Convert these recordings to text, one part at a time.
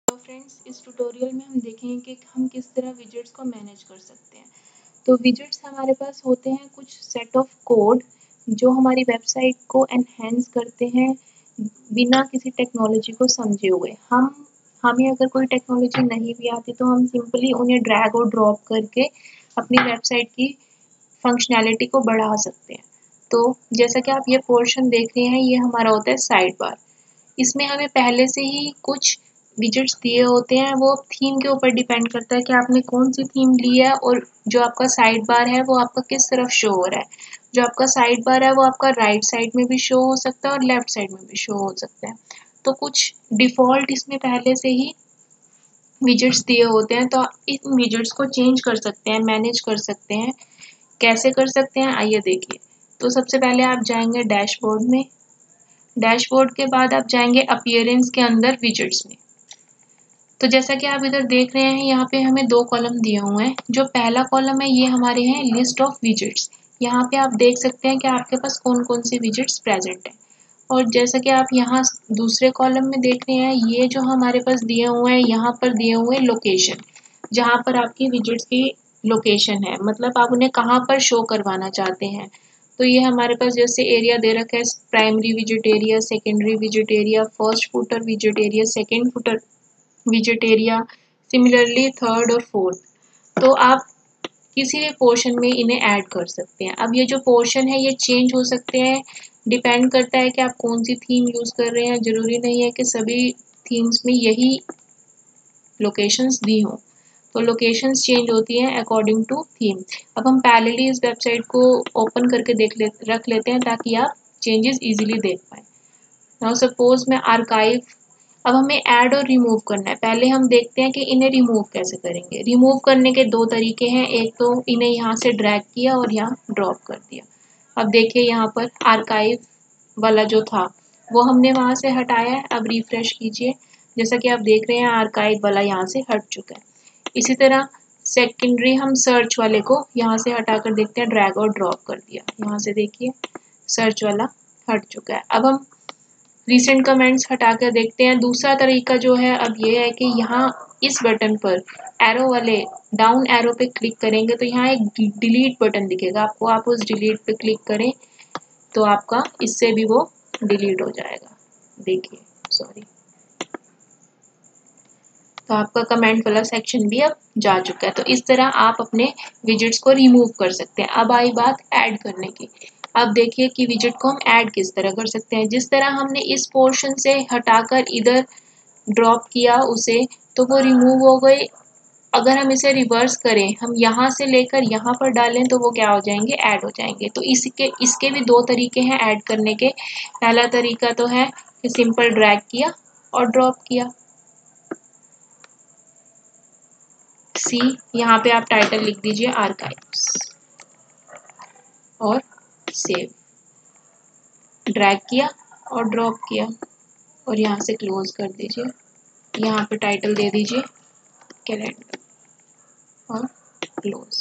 तो फ्रेंड्स, इस ट्यूटोरियल में हम देखेंगे कि हम किस तरह विजेट्स को मैनेज कर सकते हैं। तो विजेट्स हमारे पास होते हैं कुछ सेट ऑफ कोड जो हमारी वेबसाइट को एनहेंस करते हैं बिना किसी टेक्नोलॉजी को समझे हुए। हमें अगर कोई टेक्नोलॉजी नहीं भी आती तो हम सिंपली उन्हें ड्रैग और ड्रॉप करके अपनी वेबसाइट की फंक्शनैलिटी को बढ़ा सकते हैं। तो जैसा कि आप ये पोर्शन देख रहे हैं, ये हमारा होता है साइड बार। इसमें हमें पहले से ही कुछ विजेट्स दिए होते हैं। वो थीम के ऊपर डिपेंड करता है कि आपने कौन सी थीम ली है और जो आपका साइड बार है वो आपका किस तरफ शो हो रहा है। जो आपका साइड बार है वो आपका राइट साइड में भी शो हो सकता है और लेफ्ट साइड में भी शो हो सकता है। तो कुछ डिफ़ॉल्ट इसमें पहले से ही विजेट्स दिए होते हैं, तो इन विजेट्स को चेंज कर सकते हैं, मैनेज कर सकते हैं। कैसे कर सकते हैं आइए देखिए। तो सबसे पहले आप जाएंगे डैशबोर्ड में। डैशबोर्ड के बाद आप जाएंगे अपीयरेंस के अंदर विजेट्स में। तो जैसा कि आप इधर देख रहे हैं, यहाँ पे हमें दो कॉलम दिए हुए हैं। जो पहला कॉलम है ये हमारे हैं लिस्ट ऑफ विजेट्स। यहाँ पे आप देख सकते हैं कि आपके पास कौन कौन से विजेट्स प्रेजेंट हैं। और जैसा कि आप यहाँ दूसरे कॉलम में देख रहे हैं, ये जो हमारे पास दिए हुए हैं, यहाँ पर दिए हुए लोकेशन, जहाँ पर आपकी विजेट्स की लोकेशन है, मतलब आप उन्हें कहाँ पर शो करवाना चाहते हैं। तो ये हमारे पास जैसे एरिया दे रखा है, प्राइमरी विजिट एरिया, सेकेंडरी विजिट एरिया, फर्स्ट फुटर विजिट एरिया, सेकेंड फुटर विजिट एरिया, सिमिलरली थर्ड और फोर्थ। तो आप किसी भी पोर्शन में इन्हें ऐड कर सकते हैं। अब ये जो पोर्शन है ये चेंज हो सकते हैं, डिपेंड करता है कि आप कौन सी थीम यूज़ कर रहे हैं। ज़रूरी नहीं है कि सभी थीम्स में यही लोकेशंस दी हों। तो लोकेशंस चेंज होती हैं अकॉर्डिंग टू थीम। अब हम पैरेलली इस वेबसाइट को ओपन करके रख लेते हैं ताकि आप चेंजेस इजीली देख पाएँ। नाउ सपोज मैं आर्काइव, अब हमें ऐड और रिमूव करना है। पहले हम देखते हैं कि इन्हें रिमूव कैसे करेंगे। रिमूव करने के दो तरीके हैं, एक तो इन्हें यहाँ से ड्रैग किया और यहाँ ड्रॉप कर दिया। अब देखिए यहाँ पर आर्काइव वाला जो था वो हमने वहाँ से हटाया है। अब रिफ्रेश कीजिए, जैसा कि आप देख रहे हैं आर्काइव वाला यहाँ से हट चुका है। इसी तरह सेकेंडरी हम सर्च वाले को यहाँ से हटा कर देखते हैं, ड्रैग और ड्रॉप कर दिया। यहाँ से देखिए सर्च वाला हट चुका है। अब हम रिसेंट कमेंट्स हटा कर देखते हैं। दूसरा तरीका जो है अब ये है कि यहाँ इस बटन पर एरो वाले डाउन एरो पे क्लिक करेंगे तो यहाँ एक डिलीट बटन दिखेगा आपको। आप उस डिलीट पे क्लिक करें तो आपका इससे भी वो डिलीट हो जाएगा। देखिए सॉरी, तो आपका कमेंट वाला सेक्शन भी अब जा चुका है। तो इस तरह आप अपने विजेट्स को रिमूव कर सकते हैं। अब आई बात ऐड करने की। अब देखिए कि विजेट को हम ऐड किस तरह कर सकते हैं। जिस तरह हमने इस पोर्शन से हटाकर इधर ड्रॉप किया उसे, तो वो रिमूव हो गए। अगर हम इसे रिवर्स करें, हम यहाँ से लेकर यहाँ पर डालें तो वो क्या हो जाएंगे, ऐड हो जाएंगे। तो इसके भी दो तरीके हैं ऐड करने के। पहला तरीका तो है कि सिंपल ड्रैग किया और ड्रॉप किया। सी, यहाँ पे आप टाइटल लिख दीजिए आर्काइव्स और सेव। ड्रैग किया और ड्रॉप किया और यहाँ से क्लोज कर दीजिए। यहाँ पे टाइटल दे दीजिए कैलेंडर और क्लोज।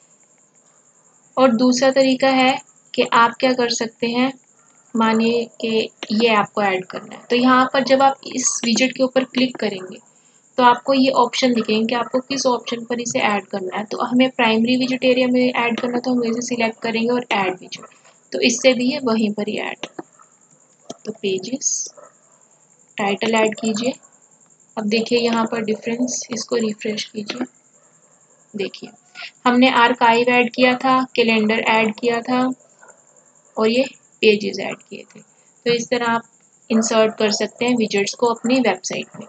और दूसरा तरीका है कि आप क्या कर सकते हैं, मानिए कि ये आपको ऐड करना है। तो यहाँ पर जब आप इस विजेट के ऊपर क्लिक करेंगे तो आपको ये ऑप्शन दिखेंगे कि आपको किस ऑप्शन पर इसे ऐड करना है। तो हमें प्राइमरी विजिट एरिया में ऐड करना, तो हम इसे सिलेक्ट करेंगे और ऐड विजिट, तो इससे भी ये वहीं पर ही ऐड। तो पेजेस, टाइटल ऐड कीजिए। अब देखिए यहाँ पर डिफरेंस, इसको रिफ्रेश कीजिए। देखिए हमने आर्काइव ऐड किया था, कैलेंडर ऐड किया था और ये पेजेस ऐड किए थे। तो इस तरह आप इंसर्ट कर सकते हैं विजेट्स को अपनी वेबसाइट में।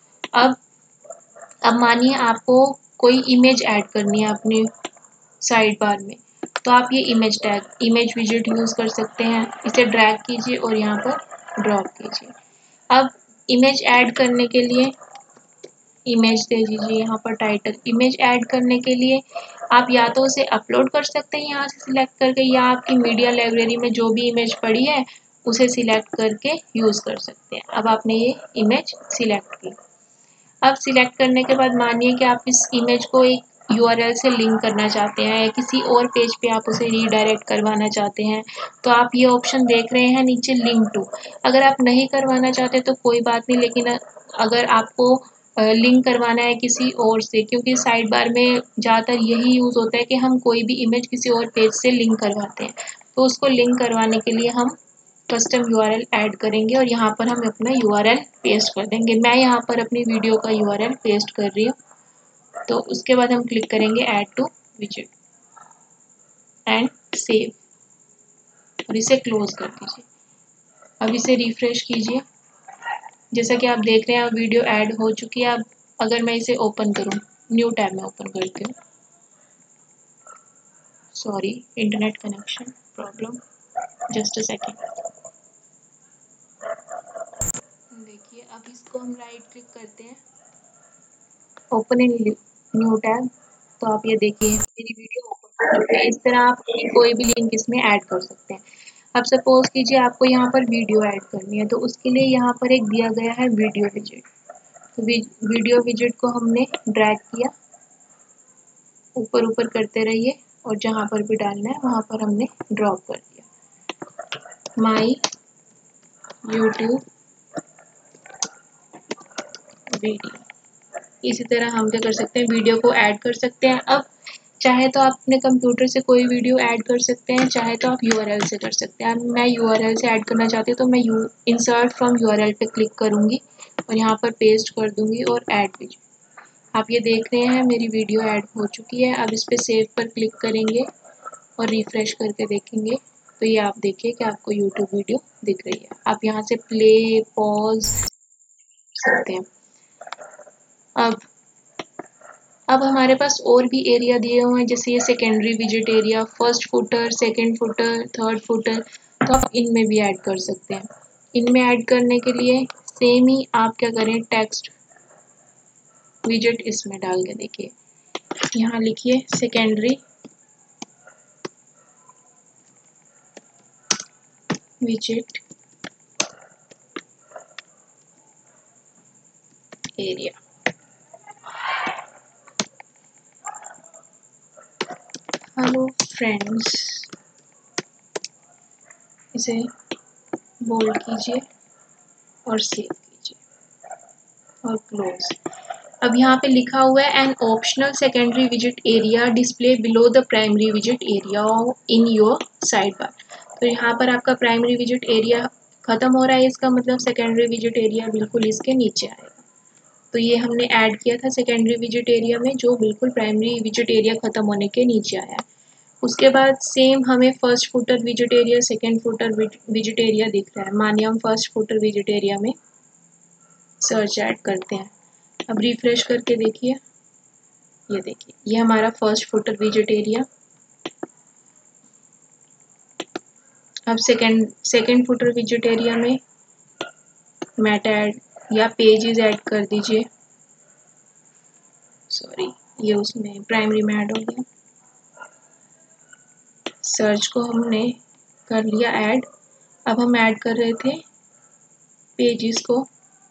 अब मानिए आपको कोई इमेज ऐड करनी है अपनी साइड बार में, तो आप ये इमेज टैग, इमेज विजेट यूज़ कर सकते हैं। इसे ड्रैग कीजिए और यहाँ पर ड्रॉप कीजिए। अब इमेज ऐड करने के लिए इमेज दे दीजिए यहाँ पर टाइटल। इमेज ऐड करने के लिए आप या तो उसे अपलोड कर सकते हैं यहाँ से सिलेक्ट करके, या आपकी मीडिया लाइब्रेरी में जो भी इमेज पड़ी है उसे सिलेक्ट करके यूज़ कर सकते हैं। अब आपने ये इमेज सिलेक्ट की। अब सिलेक्ट करने के बाद मानिए कि आप इस इमेज को एक URL से लिंक करना चाहते हैं या किसी और पेज पे आप उसे रीडायरेक्ट करवाना चाहते हैं, तो आप ये ऑप्शन देख रहे हैं नीचे लिंक टू। अगर आप नहीं करवाना चाहते तो कोई बात नहीं, लेकिन अगर आपको लिंक करवाना है किसी और से, क्योंकि साइड बार में ज़्यादातर यही यूज़ होता है कि हम कोई भी इमेज किसी और पेज से लिंक करवाते हैं। तो उसको लिंक करवाने के लिए हम कस्टम यूआरएल ऐड करेंगे और यहाँ पर हम अपना यूआरएल पेस्ट कर देंगे। मैं यहाँ पर अपनी वीडियो का यूआरएल पेस्ट कर रही हूँ। तो उसके बाद हम क्लिक करेंगे ऐड टू विजेट एंड सेव और इसे क्लोज कर दीजिए। अब इसे रिफ्रेश कीजिए। जैसा कि आप देख रहे हैं अब वीडियो ऐड हो चुकी है। अब अगर मैं इसे ओपन करूं, न्यू टैब में ओपन करती हूँ। Sorry, internet connection problem, just a second. देखिए अब इसको हम राइट क्लिक करते हैं, ओपन इन न्यू टैब। तो आप ये देखिए मेरी वीडियो ओपन हो चुकी है। इस तरह आप कोई भी लिंक इसमें ऐड कर सकते हैं। अब सपोज कीजिए आपको यहाँ पर वीडियो ऐड करनी है, तो उसके लिए यहाँ पर एक दिया गया है वीडियो विजेट। तो वीडियो विजेट को हमने ड्रैग किया, ऊपर ऊपर करते रहिए और जहाँ पर भी डालना है वहाँ पर हमने ड्रॉप कर दिया, माई यूट्यूब वीडियो। इसी तरह हम क्या कर सकते हैं, वीडियो को ऐड कर सकते हैं। अब चाहे तो आप अपने कंप्यूटर से कोई वीडियो ऐड कर सकते हैं, चाहे तो आप यूआरएल से कर सकते हैं। मैं यूआरएल से ऐड करना चाहती हूँ तो मैं इंसर्ट फ्रॉम यूआरएल पे क्लिक करूँगी और यहाँ पर पेस्ट कर दूँगी और ऐड विजेट। आप ये देख रहे हैं मेरी वीडियो ऐड हो चुकी है। अब इस पर सेव पर क्लिक करेंगे और रिफ्रेश करके देखेंगे तो ये आप देखिए कि आपको यूट्यूब वीडियो दिख रही है। आप यहाँ से प्ले पॉज सकते हैं। अब हमारे पास और भी एरिया दिए हुए हैं, जैसे ये सेकेंडरी विजिट area, first footer, second footer, third footer. तो आप इनमें भी ऐड कर सकते हैं। इनमें ऐड करने के लिए सेम ही आप क्या करें, टेक्स्ट विजिट इसमें डाल के देखिए। यहाँ लिखिए सेकेंडरी विजिट एरिया। हेलो फ्रेंड्स, इसे बोल्ड कीजिए और सेव कीजिए और क्लोज। अब यहाँ पे लिखा हुआ है एन ऑप्शनल सेकेंडरी विजिट area display below the primary विजिट area in your side bar. तो यहाँ पर आपका प्राइमरी विजिट एरिया खत्म हो रहा है, इसका मतलब सेकेंडरी विजिट एरिया बिल्कुल इसके नीचे आएगा। तो ये हमने ऐड किया था सेकेंडरी विजिट एरिया में, जो बिल्कुल प्राइमरी विजिट एरिया खत्म होने के नीचे आया है। उसके बाद सेम हमें फर्स्ट फुटर विजिट एरिया, सेकेंड फुटर विजिट एरिया दिख रहा है। मानिए हम फर्स्ट फुटर विजिट एरिया में सर्च ऐड करते हैं। अब रिफ्रेश करके देखिए, ये देखिए ये हमारा फर्स्ट फुटर विजिट एरिया। अब सेकेंड फुटर विजिट एरिया में मेटा ऐड या पेजेस ऐड कर दीजिए। सॉरी, ये उसमें प्राइमरी में ऐड हो गया। सर्च को हमने कर लिया ऐड। अब हम ऐड कर रहे थे पेजेस को,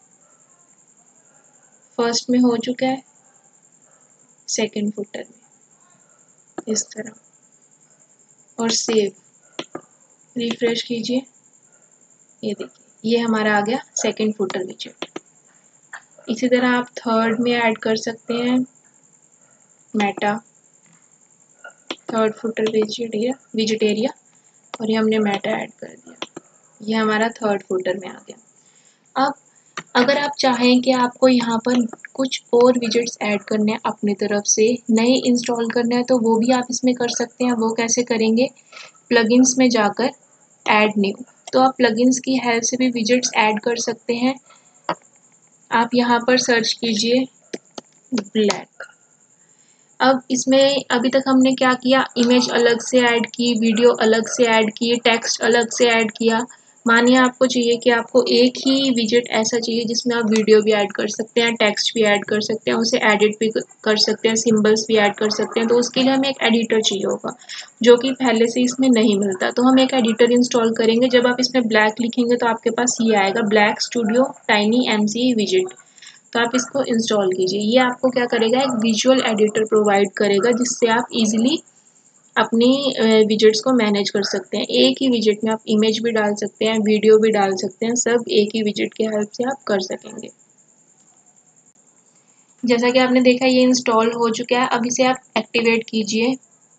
फर्स्ट में हो चुका है, सेकेंड फुटर में इस तरह, और सेव रिफ्रेश कीजिए। ये देखिए ये हमारा आ गया सेकेंड फुटर विजिट। इसी तरह आप थर्ड में ऐड कर सकते हैं मेटा, थर्ड फुटर विजिट एरिया और ये हमने मेटा ऐड कर दिया। ये हमारा थर्ड फुटर में आ गया। अब अगर आप चाहें कि आपको यहाँ पर कुछ और विजिट्स ऐड करने हैं अपनी तरफ से, नए इंस्टॉल करने हैं, तो वो भी आप इसमें कर सकते हैं। वो कैसे करेंगे, प्लगइन्स में जाकर ऐड न्यू, तो आप प्लगइन्स की हेल्प से भी विजिट्स ऐड कर सकते हैं। आप यहाँ पर सर्च कीजिए ब्लैक। अब इसमें अभी तक हमने क्या किया, इमेज अलग से ऐड की, वीडियो अलग से ऐड की, टेक्स्ट अलग से ऐड किया। मानिए आपको चाहिए कि आपको एक ही विजिट ऐसा चाहिए जिसमें आप वीडियो भी ऐड कर सकते हैं, टेक्स्ट भी ऐड कर सकते हैं, उसे एडिट भी कर सकते हैं, सिंबल्स भी ऐड कर सकते हैं। तो उसके लिए हमें एक एडिटर चाहिए होगा, जो कि पहले से इसमें नहीं मिलता। तो हम एक एडिटर इंस्टॉल करेंगे। जब आप इसमें ब्लैक लिखेंगे तो आपके पास ये आएगा, ब्लैक स्टूडियो टाइनी MC विजिट। तो आप इसको इंस्टॉल कीजिए। ये आपको क्या करेगा, एक विजुअल एडिटर प्रोवाइड करेगा, जिससे आप इजीली अपनी विजिट्स को मैनेज कर सकते हैं। एक ही विजिट में आप इमेज भी डाल सकते हैं, वीडियो भी डाल सकते हैं, सब एक ही विजिट की हेल्प से आप कर सकेंगे। जैसा कि आपने देखा ये इंस्टॉल हो चुका है। अब इसे आप एक्टिवेट कीजिए।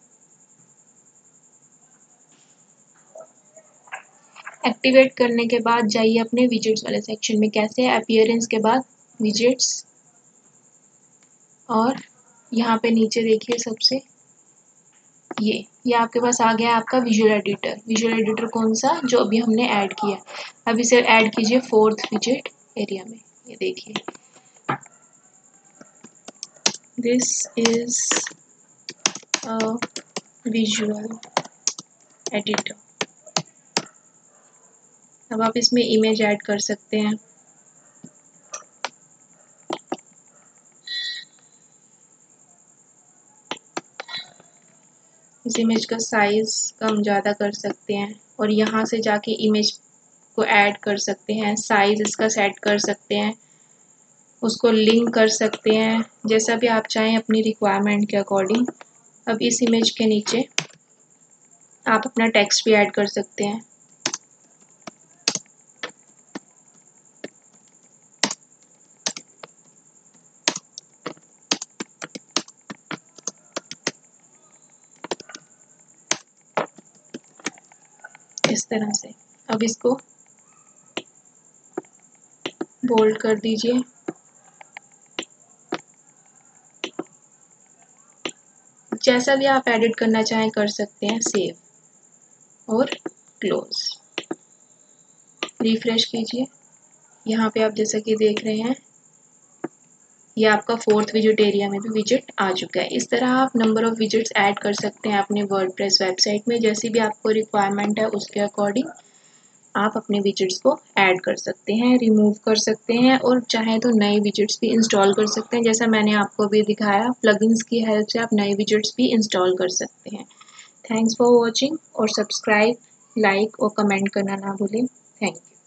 एक्टिवेट करने के बाद जाइए अपने विजेट्स वाले सेक्शन में। कैसे? अपीयरेंस के बाद विजेट्स, और यहाँ पे नीचे देखिए सबसे ये आपके पास आ गया आपका विजुअल एडिटर। विजुअल एडिटर कौन सा? जो अभी हमने ऐड किया। अब इसे ऐड कीजिए फोर्थ विजेट एरिया में। ये देखिए, this is a visual editor. अब आप इसमें इमेज ऐड कर सकते हैं। इस इमेज का साइज कम ज़्यादा कर सकते हैं, और यहाँ से जाके इमेज को ऐड कर सकते हैं, साइज इसका सेट कर सकते हैं, उसको लिंक कर सकते हैं, जैसा भी आप चाहें अपनी रिक्वायरमेंट के अकॉर्डिंग। अब इस इमेज के नीचे आप अपना टेक्स्ट भी ऐड कर सकते हैं। इस तरह से। अब इसको बोल्ड कर दीजिए। जैसा भी आप एडिट करना चाहें कर सकते हैं। सेव और क्लोज। रिफ्रेश कीजिए। यहाँ पे आप जैसा कि देख रहे हैं ये आपका फोर्थ विजिट एरिया में भी विजिट आ चुका है। इस तरह आप नंबर ऑफ विजिट्स ऐड कर सकते हैं अपने वर्डप्रेस वेबसाइट में। जैसी भी आपको रिक्वायरमेंट है उसके अकॉर्डिंग आप अपने विजिट्स को ऐड कर सकते हैं, रिमूव कर सकते हैं, और चाहे तो नए विजिट्स भी इंस्टॉल कर सकते हैं। जैसा मैंने आपको भी दिखाया, प्लगइन्स की हेल्प से आप नए विजिट्स भी इंस्टॉल कर सकते हैं। थैंक्स फॉर वॉचिंग, और सब्सक्राइब, लाइक और कमेंट करना ना भूलें। Thank you.